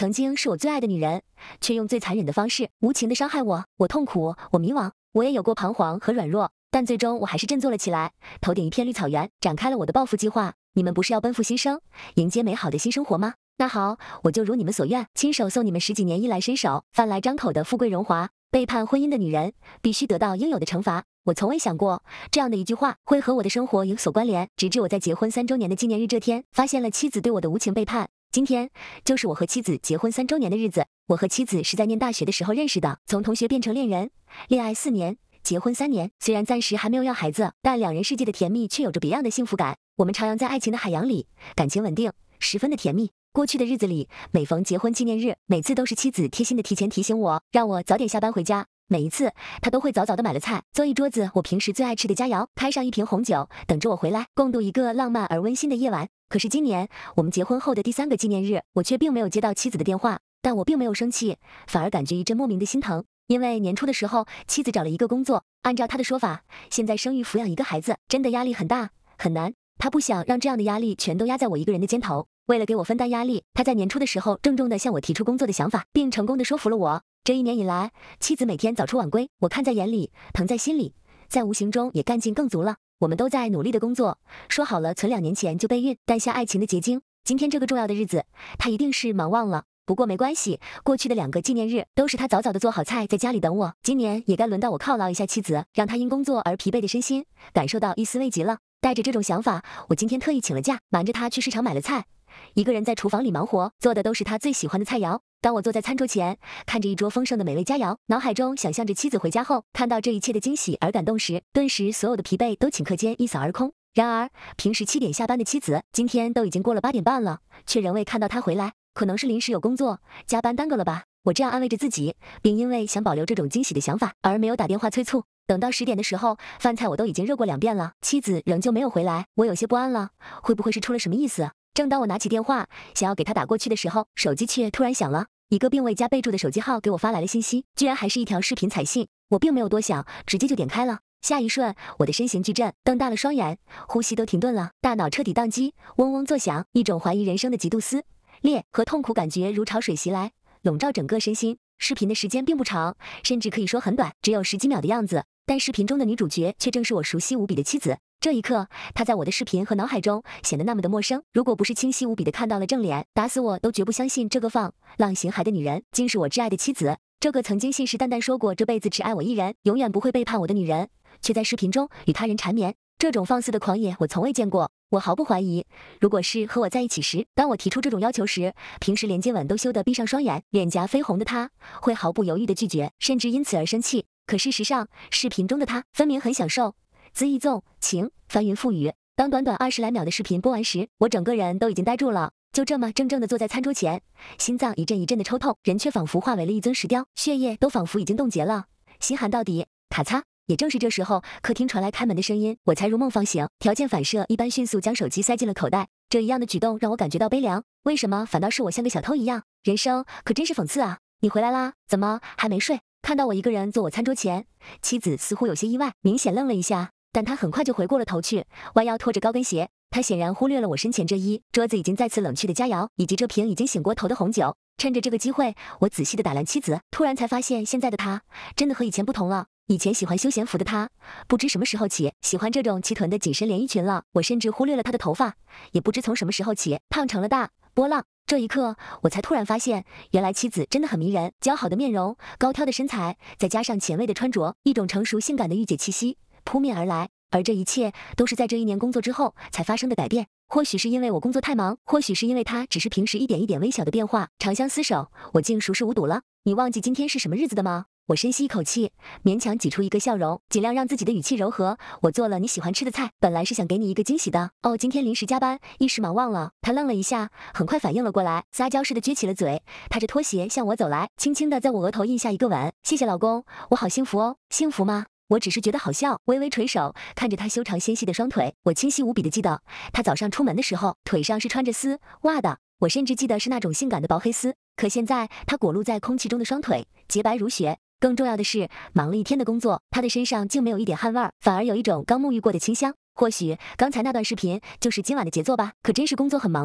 曾经是我最爱的女人，却用最残忍的方式无情的伤害我。我痛苦，我迷惘，我也有过彷徨和软弱，但最终我还是振作了起来，头顶一片绿草原，展开了我的报复计划。你们不是要奔赴新生，迎接美好的新生活吗？那好，我就如你们所愿，亲手送你们十几年衣来伸手、饭来张口的富贵荣华。背叛婚姻的女人必须得到应有的惩罚。我从未想过这样的一句话会和我的生活有所关联，直至我在结婚3周年的纪念日这天，发现了妻子对我的无情背叛。今天就是我和妻子结婚3周年的日子。我和妻子是在念大学的时候认识的，从同学变成恋人，恋爱4年，结婚3年。虽然暂时还没有要孩子，但两人世界的甜蜜却有着别样的幸福感。我们徜徉在爱情的海洋里，感情稳定，十分的甜蜜。过去的日子里，每逢结婚纪念日，每次都是妻子贴心的提前提醒我，让我早点下班回家。每一次，她都会早早的买了菜，做一桌子我平时最爱吃的佳肴，开上一瓶红酒，等着我回来，共度一个浪漫而温馨的夜晚。可是今年，我们结婚后的第3个纪念日，我却并没有接到妻子的电话。但我并没有生气，反而感觉一阵莫名的心疼。因为年初的时候，妻子找了一个工作，按照她的说法，现在生育抚养一个孩子，真的压力很大，很难。她不想让这样的压力全都压在我一个人的肩头。为了给我分担压力，她在年初的时候郑重地向我提出工作的想法，并成功地说服了我。这1年以来，妻子每天早出晚归，我看在眼里，疼在心里，在无形中也干劲更足了。我们都在努力的工作，说好了存2年前就备孕，诞下爱情的结晶。今天这个重要的日子，她一定是忙忘了。不过没关系，过去的2个纪念日都是她早早的做好菜在家里等我，今年也该轮到我犒劳一下妻子，让她因工作而疲惫的身心感受到一丝慰藉了。带着这种想法，我今天特意请了假，瞒着她去市场买了菜，一个人在厨房里忙活，做的都是她最喜欢的菜肴。当我坐在餐桌前，看着一桌丰盛的美味佳肴，脑海中想象着妻子回家后看到这一切的惊喜而感动时，顿时所有的疲惫都顷刻间一扫而空。然而，平时7点下班的妻子，今天都已经过了8点半了，却仍未看到她回来。可能是临时有工作，加班耽搁了吧？我这样安慰着自己，并因为想保留这种惊喜的想法而没有打电话催促。等到10点的时候，饭菜我都已经热过2遍了，妻子仍旧没有回来，我有些不安了，会不会是出了什么意思？正当我拿起电话想要给他打过去的时候，手机却突然响了，一个并未加备注的手机号给我发来了信息，居然还是一条视频彩信。我并没有多想，直接就点开了。下一瞬，我的身形巨震，瞪大了双眼，呼吸都停顿了，大脑彻底宕机，嗡嗡作响，一种怀疑人生的极度撕裂和痛苦感觉如潮水袭来，笼罩整个身心。视频的时间并不长，甚至可以说很短，只有10几秒的样子。但视频中的女主角却正是我熟悉无比的妻子。这一刻，她在我的视频和脑海中显得那么的陌生。如果不是清晰无比的看到了正脸，打死我都绝不相信这个放浪形骸的女人竟是我挚爱的妻子。这个曾经信誓旦旦说过这辈子只爱我一人，永远不会背叛我的女人，却在视频中与他人缠绵。这种放肆的狂野我从未见过。我毫不怀疑，如果是和我在一起时，当我提出这种要求时，平时连接吻都羞得闭上双眼，脸颊绯红的他会毫不犹豫地拒绝，甚至因此而生气。可事实上，视频中的他分明很享受恣意纵情，翻云覆雨。当短短20来秒的视频播完时，我整个人都已经呆住了，就这么怔怔地坐在餐桌前，心脏一阵一阵的抽痛，人却仿佛化为了一尊石雕，血液都仿佛已经冻结了，心寒到底。咔嚓！也正是这时候，客厅传来开门的声音，我才如梦方醒，条件反射一般迅速将手机塞进了口袋。这一样的举动让我感觉到悲凉，为什么反倒是我像个小偷一样？人生可真是讽刺啊！你回来啦？怎么还没睡？看到我一个人坐我餐桌前，妻子似乎有些意外，明显愣了一下，但她很快就回过了头去，弯腰拖着高跟鞋。她显然忽略了我身前这一桌子已经再次冷却的佳肴，以及这瓶已经醒过头的红酒。趁着这个机会，我仔细地打量妻子，突然才发现现在的她真的和以前不同了。以前喜欢休闲服的她，不知什么时候起喜欢这种齐臀的紧身连衣裙了。我甚至忽略了她的头发，也不知从什么时候起胖成了大波浪。这一刻，我才突然发现，原来妻子真的很迷人，姣好的面容，高挑的身材，再加上前卫的穿着，一种成熟性感的御姐气息扑面而来。而这一切都是在这1年工作之后才发生的改变。或许是因为我工作太忙，或许是因为他只是平时一点一点微小的变化，长相厮守，我竟熟视无睹了。你忘记今天是什么日子的吗？我深吸一口气，勉强挤出一个笑容，尽量让自己的语气柔和。我做了你喜欢吃的菜，本来是想给你一个惊喜的。哦，今天临时加班，一时忙忘了。他愣了一下，很快反应了过来，撒娇似的撅起了嘴，踏着拖鞋向我走来，轻轻的在我额头印下一个吻。谢谢老公，我好幸福哦。幸福吗？我只是觉得好笑，微微垂手，看着他修长纤细的双腿。我清晰无比的记得，他早上出门的时候，腿上是穿着丝袜的。我甚至记得是那种性感的薄黑丝。可现在，他裸露在空气中的双腿，洁白如雪。更重要的是，忙了一天的工作，他的身上竟没有一点汗味儿，反而有一种刚沐浴过的清香。或许刚才那段视频就是今晚的杰作吧。可真是工作很忙呢。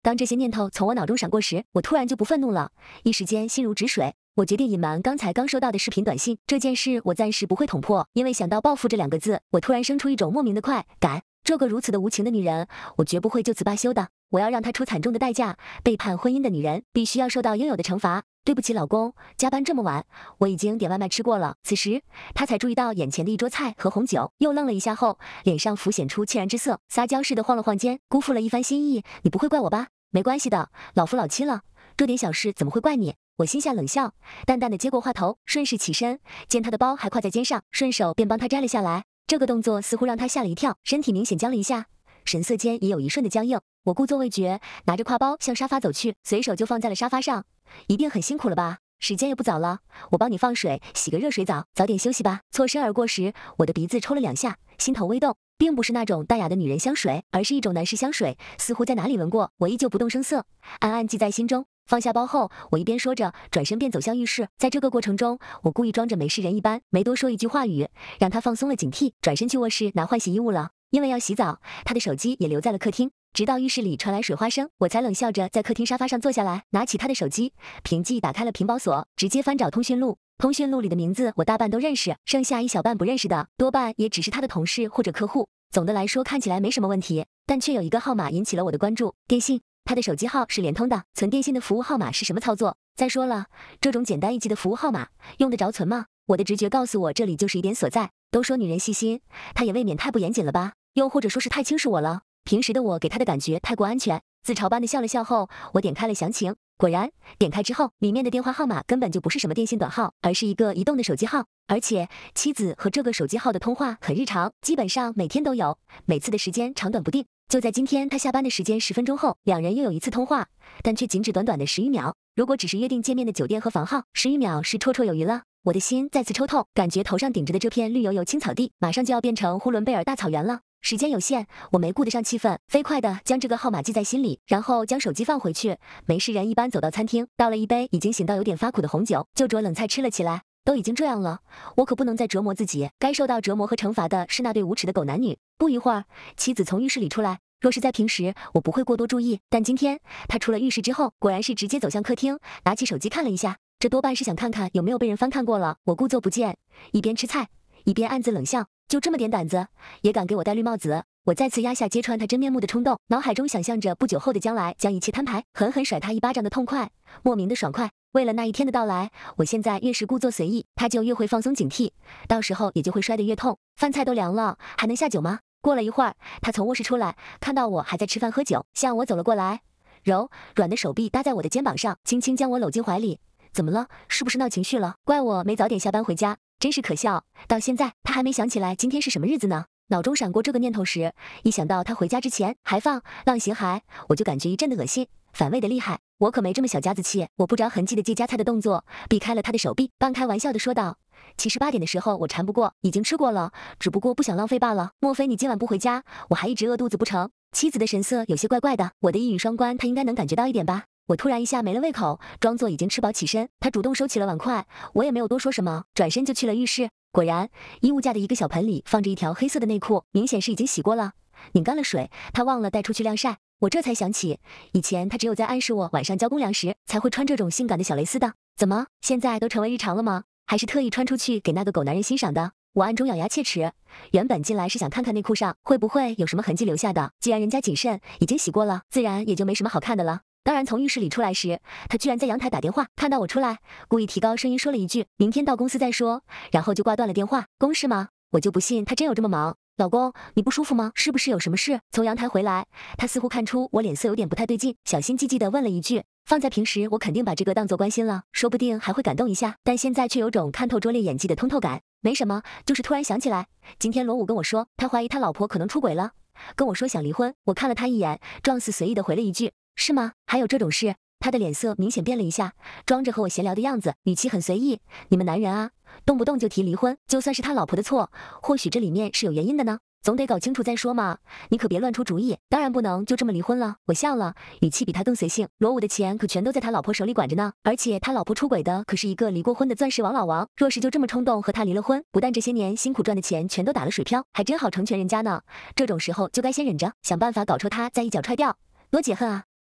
当这些念头从我脑中闪过时，我突然就不愤怒了，一时间心如止水。我决定隐瞒刚收到的视频短信，这件事我暂时不会捅破，因为想到报复这2个字，我突然生出一种莫名的快感。这个如此的无情的女人，我绝不会就此罢休的。我要让她出惨重的代价，背叛婚姻的女人必须要受到应有的惩罚。对不起，老公，加班这么晚，我已经点外卖吃过了。此时，他才注意到眼前的一桌菜和红酒，又愣了一下后，脸上浮现出歉然之色，撒娇似的晃了晃肩，辜负了一番心意。你不会怪我吧？没关系的，老夫老妻了，这点小事怎么会怪你？我心下冷笑，淡淡的接过话头，顺势起身，见他的包还挎在肩上，顺手便帮他摘了下来。这个动作似乎让他吓了一跳，身体明显僵了一下，神色间也有一瞬的僵硬。我故作未觉，拿着挎包向沙发走去，随手就放在了沙发上。一定很辛苦了吧？时间也不早了，我帮你放水，洗个热水澡，早点休息吧。错身而过时，我的鼻子抽了2下，心头微动，并不是那种淡雅的女人香水，而是一种男士香水，似乎在哪里闻过。我依旧不动声色，暗暗记在心中。放下包后，我一边说着，转身便走向浴室。在这个过程中，我故意装着没事人一般，没多说一句话语，让他放松了警惕，转身去卧室拿换洗衣物了。因为要洗澡，他的手机也留在了客厅。直到浴室里传来水花声，我才冷笑着在客厅沙发上坐下来，拿起他的手机，凭记打开了屏保锁，直接翻找通讯录。通讯录里的名字我大半都认识，剩下一小半不认识的，多半也只是他的同事或者客户。总的来说看起来没什么问题，但却有一个号码引起了我的关注，电信。他的手机号是联通的，存电信的服务号码是什么操作？再说了，这种简单易记的服务号码用得着存吗？我的直觉告诉我，这里就是疑点所在。都说女人细心，他也未免太不严谨了吧？又或者说是太轻视我了？平时的我给他的感觉太过安全。自嘲般的笑了笑后，我点开了详情，果然，点开之后，里面的电话号码根本就不是什么电信短号，而是一个移动的手机号。而且，妻子和这个手机号的通话很日常，基本上每天都有，每次的时间长短不定。就在今天，他下班的时间10分钟后，2人又有一次通话，但却仅止短短的10余秒。如果只是约定见面的酒店和房号，10余秒是绰绰有余了。我的心再次抽痛，感觉头上顶着的这片绿油油青草地，马上就要变成呼伦贝尔大草原了。时间有限，我没顾得上气氛，飞快地将这个号码记在心里，然后将手机放回去。没事人一般走到餐厅，倒了一杯已经醒到有点发苦的红酒，就着冷菜吃了起来。都已经这样了，我可不能再折磨自己，该受到折磨和惩罚的是那对无耻的狗男女。不一会儿，妻子从浴室里出来。若是在平时，我不会过多注意，但今天他出了浴室之后，果然是直接走向客厅，拿起手机看了一下，这多半是想看看有没有被人翻看过了。我故作不见，一边吃菜，一边暗自冷笑，就这么点胆子，也敢给我戴绿帽子？我再次压下揭穿他真面目的冲动，脑海中想象着不久后的将来，将一切摊牌，狠狠甩他一巴掌的痛快，莫名的爽快。为了那一天的到来，我现在越是故作随意，他就越会放松警惕，到时候也就会摔得越痛。饭菜都凉了，还能下酒吗？过了一会儿，他从卧室出来，看到我还在吃饭喝酒，向我走了过来，柔软的手臂搭在我的肩膀上，轻轻将我搂进怀里。怎么了？是不是闹情绪了？怪我没早点下班回家，真是可笑。到现在他还没想起来今天是什么日子呢。脑中闪过这个念头时，一想到他回家之前还放浪形骸，我就感觉一阵的恶心，反胃的厉害。我可没这么小家子气，我不着痕迹的借夹菜的动作避开了他的手臂，半开玩笑的说道：其实8点的时候我馋不过，已经吃过了，只不过不想浪费罢了。莫非你今晚不回家，我还一直饿肚子不成？妻子的神色有些怪怪的，我的一语双关，他应该能感觉到一点吧。我突然一下没了胃口，装作已经吃饱起身，他主动收起了碗筷，我也没有多说什么，转身就去了浴室。果然，衣物架的一个小盆里放着一条黑色的内裤，明显是已经洗过了，拧干了水，他忘了带出去晾晒。我这才想起，以前他只有在暗示我晚上交公粮时才会穿这种性感的小蕾丝的，怎么现在都成为日常了吗？还是特意穿出去给那个狗男人欣赏的？我暗中咬牙切齿，原本进来是想看看内裤上会不会有什么痕迹留下的，既然人家谨慎，已经洗过了，自然也就没什么好看的了。当然，从浴室里出来时，他居然在阳台打电话，看到我出来，故意提高声音说了一句：“明天到公司再说。”然后就挂断了电话。公事吗？我就不信他真有这么忙。老公，你不舒服吗？是不是有什么事？从阳台回来，他似乎看出我脸色有点不太对劲，小心翼翼地问了一句。放在平时，我肯定把这个当作关心了，说不定还会感动一下，但现在却有种看透拙劣演技的通透感。没什么，就是突然想起来，今天罗武跟我说，他怀疑他老婆可能出轨了，跟我说想离婚。我看了他一眼，状似随意地回了一句：“是吗？还有这种事？”他的脸色明显变了一下，装着和我闲聊的样子，语气很随意：“你们男人啊，动不动就提离婚，就算是他老婆的错，或许这里面是有原因的呢。总得搞清楚再说嘛，你可别乱出主意，当然不能就这么离婚了。”我笑了，语气比他更随性。罗武的钱可全都在他老婆手里管着呢，而且他老婆出轨的可是一个离过婚的钻石王老王，若是就这么冲动和他离了婚，不但这些年辛苦赚的钱全都打了水漂，还真好成全人家呢。这种时候就该先忍着，想办法搞臭他，再一脚踹掉，多解恨啊！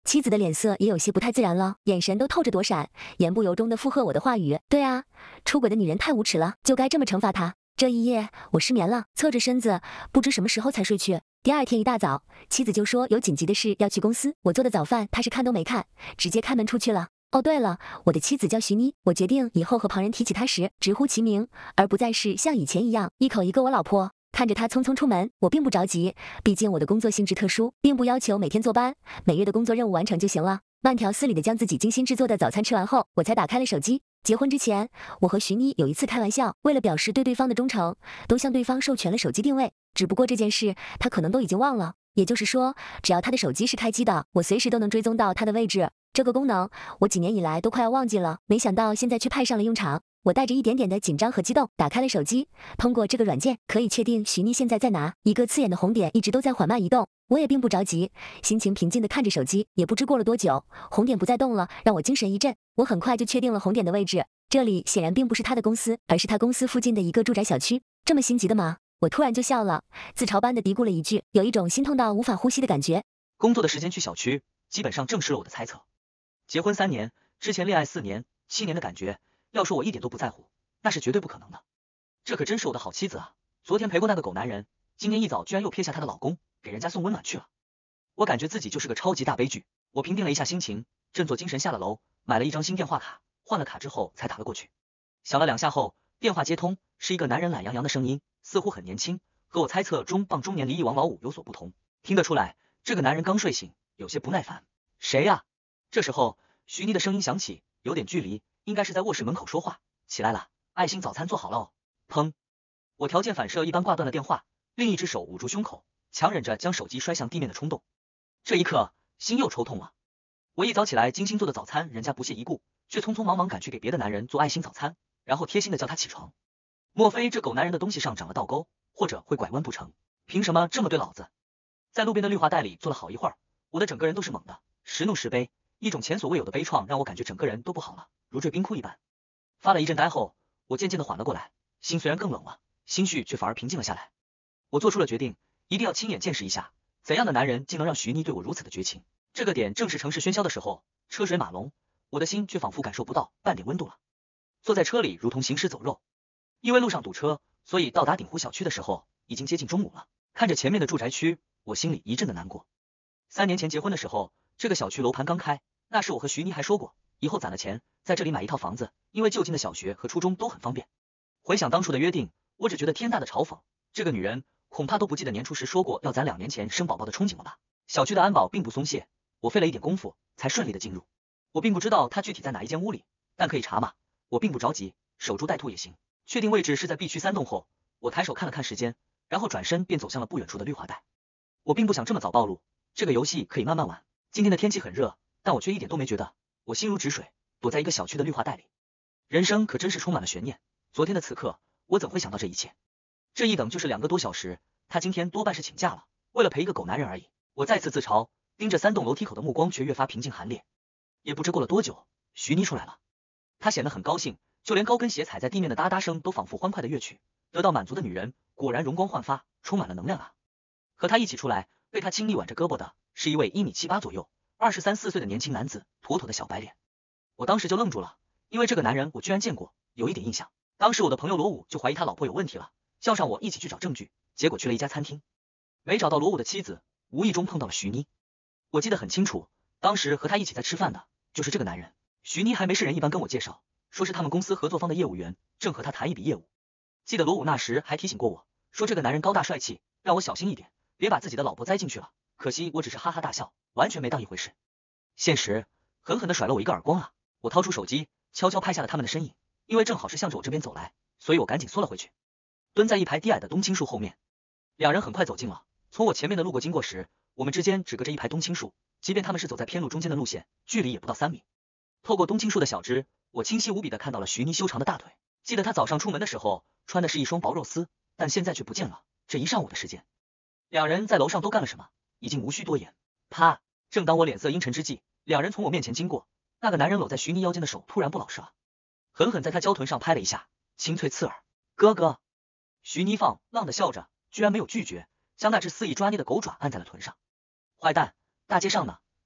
妻子的脸色也有些不太自然了，眼神都透着躲闪，言不由衷地附和我的话语。对啊，出轨的女人太无耻了，就该这么惩罚她。这一夜我失眠了，侧着身子，不知什么时候才睡去。第二天一大早，妻子就说有紧急的事要去公司，我做的早饭她是看都没看，直接开门出去了。哦，对了，我的妻子叫徐妮，我决定以后和旁人提起她时直呼其名，而不再是像以前一样一口一个我老婆。看着她匆匆出门，我并不着急，毕竟我的工作性质特殊，并不要求每天坐班，每月的工作任务完成就行了。慢条斯理地将自己精心制作的早餐吃完后，我才打开了手机。结婚之前，我和徐妮有一次开玩笑，为了表示对对方的忠诚，都向对方授权了手机定位。只不过这件事，他可能都已经忘了。也就是说，只要他的手机是开机的，我随时都能追踪到他的位置。这个功能，我几年以来都快要忘记了，没想到现在却派上了用场。我带着一点点的紧张和激动，打开了手机。通过这个软件，可以确定徐妮现在在哪。一个刺眼的红点一直都在缓慢移动，我也并不着急，心情平静地看着手机。也不知过了多久，红点不再动了，让我精神一振。我很快就确定了红点的位置，这里显然并不是他的公司，而是他公司附近的一个住宅小区。这么心急的吗？我突然就笑了，自嘲般的嘀咕了一句，有一种心痛到无法呼吸的感觉。 工作的时间去小区，基本上证实了我的猜测。结婚3年，之前恋爱4年、7年的感觉，要说我一点都不在乎，那是绝对不可能的。这可真是我的好妻子啊！昨天陪过那个狗男人，今天一早居然又撇下她的老公，给人家送温暖去了。我感觉自己就是个超级大悲剧。我平定了一下心情，振作精神下了楼，买了一张新电话卡，换了卡之后才打了过去。响了2下后，电话接通，是一个男人懒洋洋的声音，似乎很年轻，和我猜测中中年离异王老五有所不同。听得出来，这个男人刚睡醒，有些不耐烦。谁呀？这时候，徐妮的声音响起，有点距离，应该是在卧室门口说话。起来了，爱心早餐做好了哦。砰！我条件反射一般挂断了电话，另一只手捂住胸口，强忍着将手机摔向地面的冲动。这一刻，心又抽痛了。我一早起来精心做的早餐，人家不屑一顾，却匆匆忙忙赶去给别的男人做爱心早餐，然后贴心的叫他起床。莫非这狗男人的东西上长了倒钩，或者会拐弯不成？凭什么这么对老子？在路边的绿化带里坐了好一会儿，我的整个人都是懵的，时怒时悲，一种前所未有的悲怆让我感觉整个人都不好了，如坠冰窟一般。发了一阵呆后，我渐渐的缓了过来，心虽然更冷了，心绪却反而平静了下来。我做出了决定，一定要亲眼见识一下，怎样的男人竟能让徐妮对我如此的绝情。这个点正是城市喧嚣的时候，车水马龙，我的心却仿佛感受不到半点温度了。坐在车里如同行尸走肉，因为路上堵车，所以到达鼎湖小区的时候已经接近中午了。看着前面的住宅区，我心里一阵的难过。3年前结婚的时候，这个小区楼盘刚开，那时我和徐妮还说过，以后攒了钱在这里买一套房子，因为就近的小学和初中都很方便。回想当初的约定，我只觉得天大的嘲讽，这个女人恐怕都不记得年初时说过要攒2年前生宝宝的憧憬了吧。小区的安保并不松懈，我费了一点功夫才顺利的进入。我并不知道她具体在哪一间屋里，但可以查嘛，我并不着急，守株待兔也行。确定位置是在 B 区3栋后，我抬手看了看时间，然后转身便走向了不远处的绿化带。我并不想这么早暴露，这个游戏可以慢慢玩。今天的天气很热，但我却一点都没觉得，我心如止水，躲在一个小区的绿化带里。人生可真是充满了悬念，昨天的此刻，我怎会想到这一切？这一等就是2个多小时，他今天多半是请假了，为了陪一个狗男人而已。我再次自嘲，盯着3栋楼梯口的目光却越发平静寒冽。也不知过了多久，徐妮出来了，她显得很高兴，就连高跟鞋踩在地面的哒哒声都仿佛欢快的乐曲。得到满足的女人果然容光焕发，充满了能量啊！和她一起出来，被她亲昵挽着胳膊的是一位1米78左右、23、24岁的年轻男子，妥妥的小白脸。我当时就愣住了，因为这个男人我居然见过，有一点印象。当时我的朋友罗武就怀疑他老婆有问题了，叫上我一起去找证据，结果去了一家餐厅，没找到罗武的妻子，无意中碰到了徐妮。我记得很清楚，当时和他一起在吃饭的就是这个男人。徐妮还没事人一般跟我介绍，说是他们公司合作方的业务员，正和他谈一笔业务。记得罗武那时还提醒过我，说这个男人高大帅气，让我小心一点，别把自己的老婆栽进去了。可惜我只是哈哈大笑，完全没当一回事。现实狠狠地甩了我一个耳光啊！我掏出手机，悄悄拍下了他们的身影，因为正好是向着我这边走来，所以我赶紧缩了回去，蹲在一排低矮的冬青树后面。2人很快走近了，从我前面的路过经过时，我们之间只隔着一排冬青树，即便他们是走在偏路中间的路线，距离也不到3米。透过冬青树的小枝，我清晰无比地看到了徐妮修长的大腿。记得她早上出门的时候穿的是一双薄肉丝，但现在却不见了。这一上午的时间，2人在楼上都干了什么，已经无需多言。啪！正当我脸色阴沉之际，2人从我面前经过，那个男人搂在徐妮腰间的手突然不老实了，狠狠在她娇臀上拍了一下，清脆刺耳。哥哥！徐妮放浪的笑着，居然没有拒绝，将那只肆意抓捏的狗爪按在了臀上。坏蛋，大街上呢，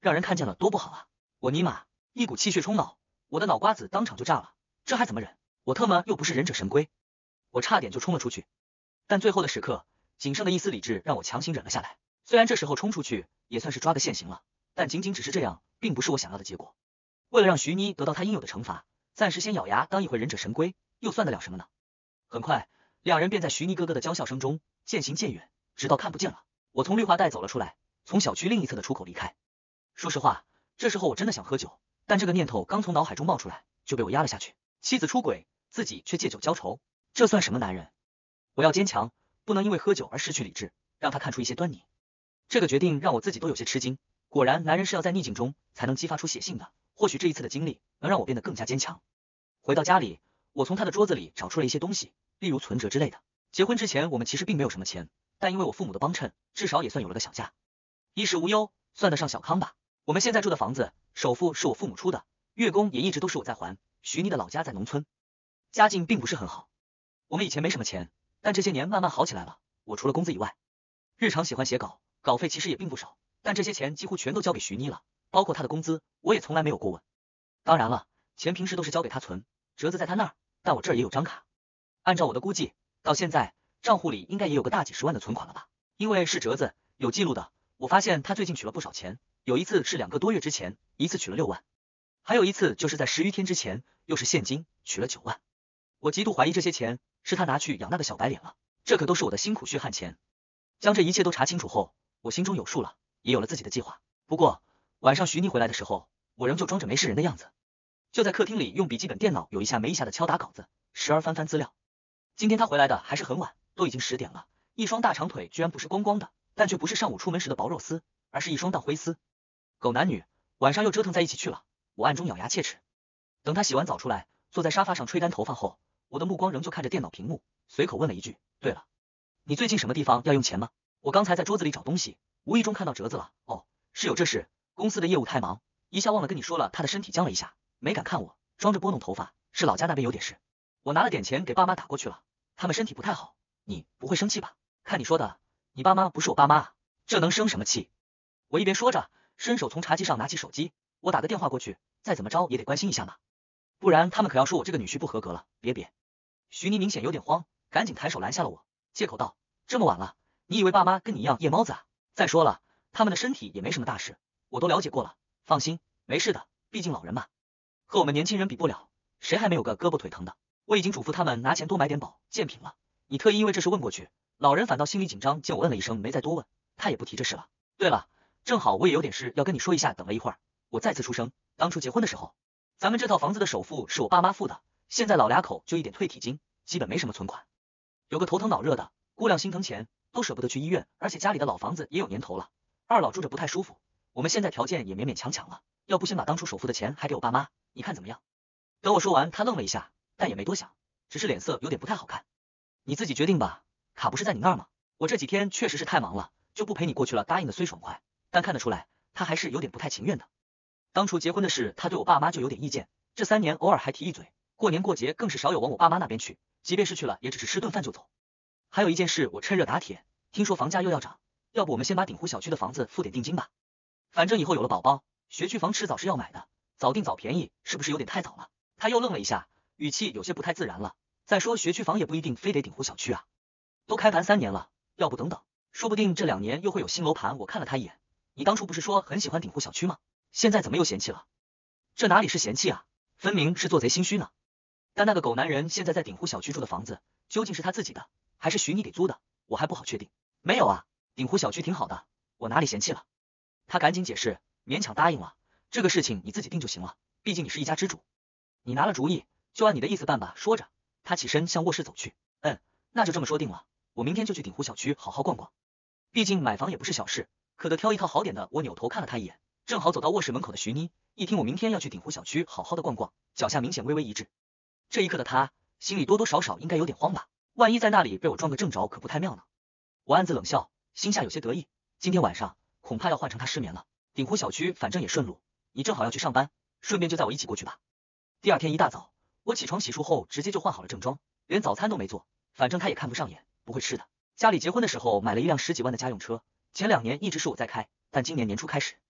让人看见了多不好啊！我尼玛，一股气血冲脑，我的脑瓜子当场就炸了，这还怎么忍？我特么又不是忍者神龟，我差点就冲了出去，但最后的时刻，仅剩的一丝理智让我强行忍了下来。虽然这时候冲出去也算是抓个现行了，但仅仅只是这样，并不是我想要的结果。为了让徐妮得到她应有的惩罚，暂时先咬牙当一回忍者神龟，又算得了什么呢？很快，两人便在徐妮哥哥的娇笑声中渐行渐远，直到看不见了。我从绿化带走了出来，从小区另一侧的出口离开。说实话，这时候我真的想喝酒，但这个念头刚从脑海中冒出来，就被我压了下去。妻子出轨，自己却借酒浇愁，这算什么男人？我要坚强，不能因为喝酒而失去理智，让他看出一些端倪。这个决定让我自己都有些吃惊。果然，男人是要在逆境中才能激发出血性的。或许这一次的经历能让我变得更加坚强。回到家里，我从他的桌子里找出了一些东西，例如存折之类的。结婚之前我们其实并没有什么钱，但因为我父母的帮衬，至少也算有了个小家，衣食无忧，算得上小康吧。我们现在住的房子，首付是我父母出的，月供也一直都是我在还。徐妮的老家在农村，家境并不是很好。我们以前没什么钱，但这些年慢慢好起来了。我除了工资以外，日常喜欢写稿，稿费其实也并不少，但这些钱几乎全都交给徐妮了，包括她的工资，我也从来没有过问。当然了，钱平时都是交给她存，折子在她那儿，但我这儿也有张卡。按照我的估计，到现在账户里应该也有个大几十万的存款了吧？因为是折子，有记录的。我发现他最近取了不少钱，有一次是2个多月之前，一次取了6万，还有一次就是在10余天之前，又是现金取了9万。我极度怀疑这些钱是他拿去养那个小白脸了，这可都是我的辛苦血汗钱。将这一切都查清楚后，我心中有数了，也有了自己的计划。不过晚上徐妮回来的时候，我仍旧装着没事人的样子，就在客厅里用笔记本电脑有一下没一下的敲打稿子，时而翻翻资料。今天他回来的还是很晚，都已经10点了，一双大长腿居然不是光光的，但却不是上午出门时的薄肉丝，而是一双淡灰丝。狗男女晚上又折腾在一起去了，我暗中咬牙切齿。等他洗完澡出来，坐在沙发上吹干头发后，我的目光仍旧看着电脑屏幕，随口问了一句，对了，你最近什么地方要用钱吗？我刚才在桌子里找东西，无意中看到折子了。哦，是有这事，公司的业务太忙，一下忘了跟你说了。他的身体僵了一下，没敢看我，装着拨弄头发，是老家那边有点事，我拿了点钱给爸妈打过去了，他们身体不太好，你不会生气吧？看你说的，你爸妈不是我爸妈啊，这能生什么气？我一边说着，伸手从茶几上拿起手机，我打个电话过去，再怎么着也得关心一下嘛，不然他们可要说我这个女婿不合格了。别，徐妮明显有点慌，赶紧抬手拦下了我，借口道，这么晚了，你以为爸妈跟你一样夜猫子啊？再说了，他们的身体也没什么大事，我都了解过了，放心，没事的，毕竟老人嘛，和我们年轻人比不了，谁还没有个胳膊腿疼的？我已经嘱咐他们拿钱多买点保健品了，你特意因为这事问过去，老人反倒心里紧张，见我问了一声没再多问，他也不提这事了。对了，正好我也有点事要跟你说一下。等了一会儿，我再次出声，当初结婚的时候，咱们这套房子的首付是我爸妈付的，现在老俩口就一点退体金，基本没什么存款。有个头疼脑热的，姑娘心疼钱，都舍不得去医院，而且家里的老房子也有年头了，二老住着不太舒服，我们现在条件也勉勉强强了，要不先把当初首付的钱还给我爸妈，你看怎么样？等我说完，他愣了一下，但也没多想，只是脸色有点不太好看。你自己决定吧，卡不是在你那儿吗？我这几天确实是太忙了，就不陪你过去了。答应的虽爽快，但看得出来他还是有点不太情愿的。当初结婚的事，他对我爸妈就有点意见，这3年偶尔还提一嘴，过年过节更是少有往我爸妈那边去，即便是去了，也只是吃顿饭就走。还有一件事，我趁热打铁，听说房价又要涨，要不我们先把鼎湖小区的房子付点定金吧？反正以后有了宝宝，学区房迟早是要买的，早定早便宜，是不是有点太早了？他又愣了一下，语气有些不太自然了。再说学区房也不一定非得鼎湖小区啊，都开盘3年了，要不等等，说不定这2年又会有新楼盘。我看了他一眼，你当初不是说很喜欢鼎湖小区吗？现在怎么又嫌弃了？这哪里是嫌弃啊，分明是做贼心虚呢。但那个狗男人现在在鼎湖小区住的房子，究竟是他自己的，还是徐妮给租的，我还不好确定。没有啊，鼎湖小区挺好的，我哪里嫌弃了？他赶紧解释，勉强答应了，这个事情你自己定就行了，毕竟你是一家之主。你拿了主意，就按你的意思办吧。说着，他起身向卧室走去。那就这么说定了，我明天就去鼎湖小区好好逛逛。毕竟买房也不是小事，可得挑一套好点的。我扭头看了他一眼，正好走到卧室门口的徐妮，一听我明天要去鼎湖小区好好的逛逛，脚下明显微微一滞。这一刻的他心里多多少少应该有点慌吧，万一在那里被我撞个正着，可不太妙呢。我暗自冷笑，心下有些得意，今天晚上恐怕要换成他失眠了。鼎湖小区反正也顺路，你正好要去上班，顺便就载我一起过去吧。第二天一大早，我起床洗漱后直接就换好了正装，连早餐都没做，反正他也看不上眼，不会吃的。家里结婚的时候买了一辆10几万的家用车，前2年一直是我在开，但今年年初开始，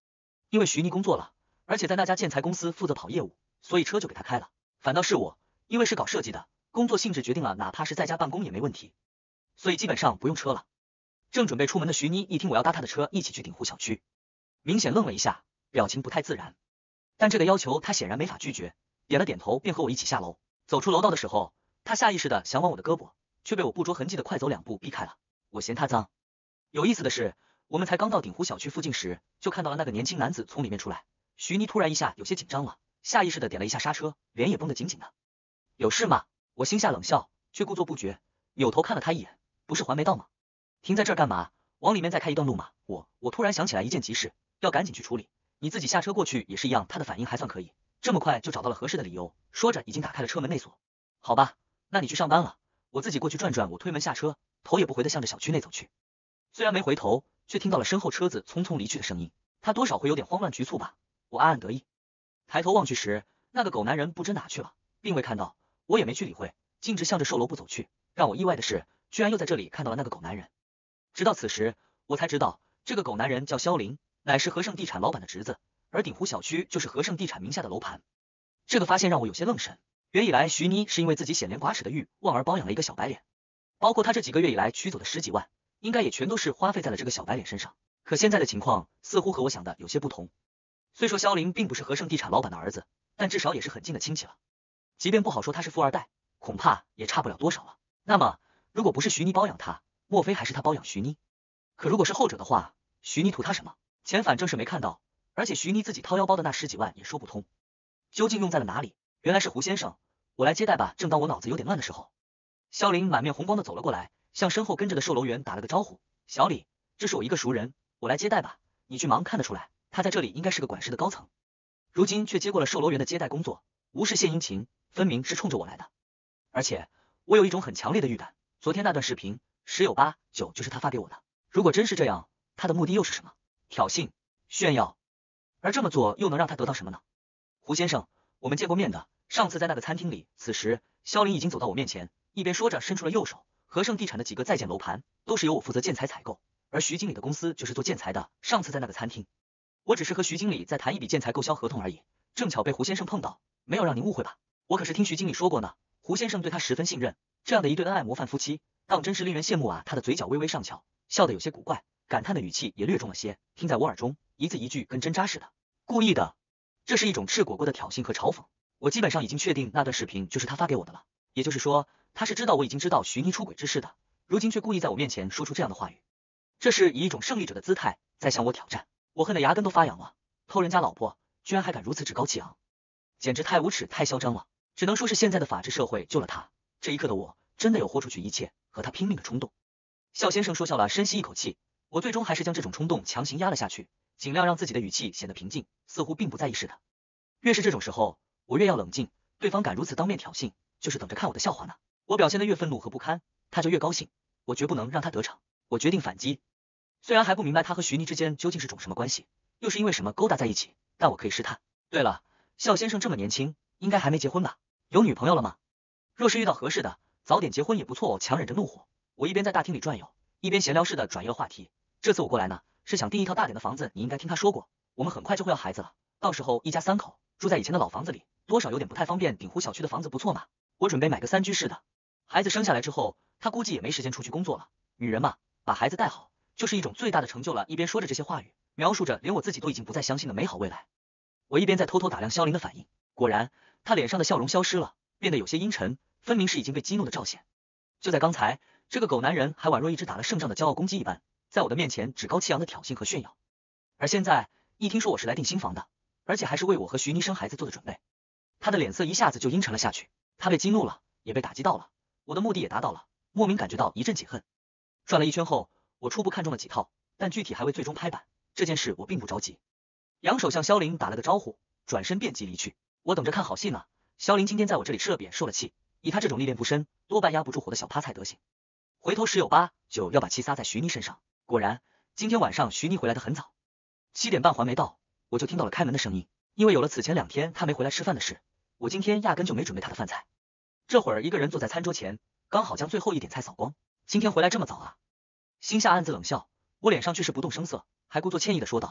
因为徐妮工作了，而且在那家建材公司负责跑业务，所以车就给他开了。反倒是我，因为是搞设计的，工作性质决定了哪怕是在家办公也没问题，所以基本上不用车了。正准备出门的徐妮一听我要搭她的车一起去鼎湖小区，明显愣了一下，表情不太自然。但这个要求她显然没法拒绝，点了点头便和我一起下楼。走出楼道的时候，她下意识的想挽我的胳膊，却被我不着痕迹的快走2步避开了。我嫌她脏。有意思的是，我们才刚到鼎湖小区附近时，就看到了那个年轻男子从里面出来。徐妮突然一下有些紧张了，下意识的点了一下刹车，脸也绷得紧紧的。有事吗？我心下冷笑，却故作不觉，扭头看了他一眼，不是环没到吗？停在这儿干嘛？往里面再开一段路嘛。我突然想起来一件急事，要赶紧去处理。你自己下车过去也是一样。他的反应还算可以，这么快就找到了合适的理由，说着已经打开了车门内锁。好吧，那你去上班了，我自己过去转转。我推门下车，头也不回的向着小区内走去。虽然没回头，却听到了身后车子匆匆离去的声音，他多少会有点慌乱局促吧。我暗暗得意。抬头望去时，那个狗男人不知哪去了，并未看到，我也没去理会，径直向着售楼部走去。让我意外的是，居然又在这里看到了那个狗男人。直到此时，我才知道这个狗男人叫肖林，乃是和盛地产老板的侄子，而鼎湖小区就是和盛地产名下的楼盘。这个发现让我有些愣神。原以来徐妮是因为自己显廉寡耻的欲望而包养了一个小白脸，包括他这几个月以来取走的10几万，应该也全都是花费在了这个小白脸身上。可现在的情况似乎和我想的有些不同。虽说肖林并不是和盛地产老板的儿子，但至少也是很近的亲戚了。即便不好说他是富二代，恐怕也差不了多少了。那么，如果不是徐妮包养他，莫非还是他包养徐妮？可如果是后者的话，徐妮图他什么？钱反正是没看到，而且徐妮自己掏腰包的那10几万也说不通，究竟用在了哪里？原来是胡先生，我来接待吧。正当我脑子有点乱的时候，肖林满面红光的走了过来，向身后跟着的售楼员打了个招呼：小李，这是我一个熟人，我来接待吧。你去忙，看得出来，他在这里应该是个管事的高层，如今却接过了售楼员的接待工作，无事献殷勤，分明是冲着我来的。而且我有一种很强烈的预感，昨天那段视频10有8、9就是他发给我的。如果真是这样，他的目的又是什么？挑衅、炫耀，而这么做又能让他得到什么呢？胡先生，我们见过面的，上次在那个餐厅里。此时肖林已经走到我面前，一边说着伸出了右手。和盛地产的几个在建楼盘都是由我负责建材采购，而徐经理的公司就是做建材的。上次在那个餐厅，我只是和徐经理在谈一笔建材购销合同而已，正巧被胡先生碰到，没有让您误会吧？我可是听徐经理说过呢，胡先生对他十分信任，这样的一对恩爱模范夫妻，当真是令人羡慕啊。他的嘴角微微上翘，笑得有些古怪，感叹的语气也略重了些，听在我耳中一字一句跟针扎似的。故意的，这是一种赤果果的挑衅和嘲讽。我基本上已经确定那段视频就是他发给我的了，也就是说他是知道我已经知道徐妮出轨之事的，如今却故意在我面前说出这样的话语，这是以一种胜利者的姿态在向我挑战。我恨得牙根都发痒了，偷人家老婆居然还敢如此趾高气昂，简直太无耻太嚣张了。只能说是现在的法治社会救了他，这一刻的我真的有豁出去一切和他拼命的冲动。肖先生说笑了，深吸一口气，我最终还是将这种冲动强行压了下去，尽量让自己的语气显得平静，似乎并不在意似的。越是这种时候，我越要冷静，对方敢如此当面挑衅，就是等着看我的笑话呢。我表现得越愤怒和不堪，他就越高兴，我绝不能让他得逞。我决定反击。虽然还不明白他和徐妮之间究竟是种什么关系，又是因为什么勾搭在一起，但我可以试探。对了，肖先生这么年轻，应该还没结婚吧？有女朋友了吗？若是遇到合适的，早点结婚也不错哦。强忍着怒火，我一边在大厅里转悠，一边闲聊似的转移了话题。这次我过来呢，是想订一套大点的房子，你应该听他说过，我们很快就会要孩子了，到时候一家3口住在以前的老房子里，多少有点不太方便。鼎湖小区的房子不错嘛，我准备买个3居室的。孩子生下来之后，他估计也没时间出去工作了，女人嘛，把孩子带好就是一种最大的成就了。一边说着这些话语，描述着连我自己都已经不再相信的美好未来。我一边在偷偷打量肖林的反应，果然他脸上的笑容消失了，变得有些阴沉，分明是已经被激怒的兆显。就在刚才，这个狗男人还宛若一只打了胜仗的骄傲公鸡一般，在我的面前趾高气扬的挑衅和炫耀，而现在一听说我是来订新房的，而且还是为我和徐妮生孩子做的准备，他的脸色一下子就阴沉了下去。他被激怒了，也被打击到了，我的目的也达到了，莫名感觉到一阵解恨。转了一圈后，我初步看中了几套，但具体还未最终拍板，这件事我并不着急。扬手向肖林打了个招呼，转身便即离去。我等着看好戏呢。肖林今天在我这里吃了瘪，受了气，以他这种历练不深，多半压不住火的小趴菜德行，回头10有8、9要把气撒在徐妮身上。果然，今天晚上徐妮回来的很早，7点半还没到，我就听到了开门的声音。因为有了此前2天他没回来吃饭的事，我今天压根就没准备他的饭菜。这会儿一个人坐在餐桌前，刚好将最后一点菜扫光。今天回来这么早啊？心下暗自冷笑，我脸上却是不动声色，还故作歉意的说道：